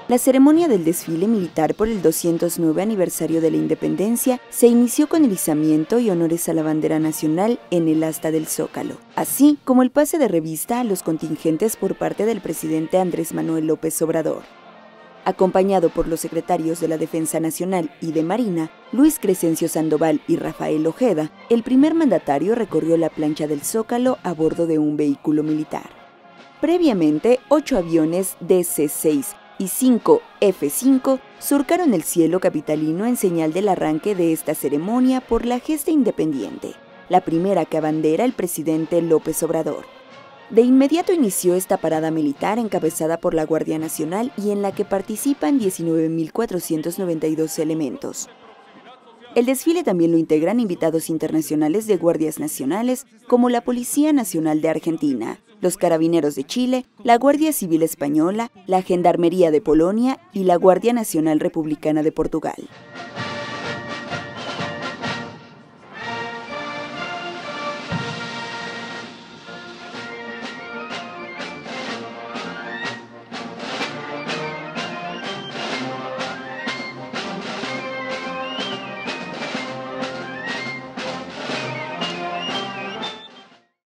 La ceremonia del desfile militar por el 209 aniversario de la independencia se inició con el izamiento y honores a la bandera nacional en el asta del Zócalo, así como el pase de revista a los contingentes por parte del presidente Andrés Manuel López Obrador. Acompañado por los secretarios de la Defensa Nacional y de Marina, Luis Crescencio Sandoval y Rafael Ojeda, el primer mandatario recorrió la plancha del Zócalo a bordo de un vehículo militar. Previamente, 8 aviones DC-6 y 5 F-5 surcaron el cielo capitalino en señal del arranque de esta ceremonia por la gesta independiente, la primera que abandera el presidente López Obrador. De inmediato inició esta parada militar encabezada por la Guardia Nacional y en la que participan 19.492 elementos. El desfile también lo integran invitados internacionales de guardias nacionales como la Policía Nacional de Argentina, los Carabineros de Chile, la Guardia Civil Española, la Gendarmería de Polonia y la Guardia Nacional Republicana de Portugal.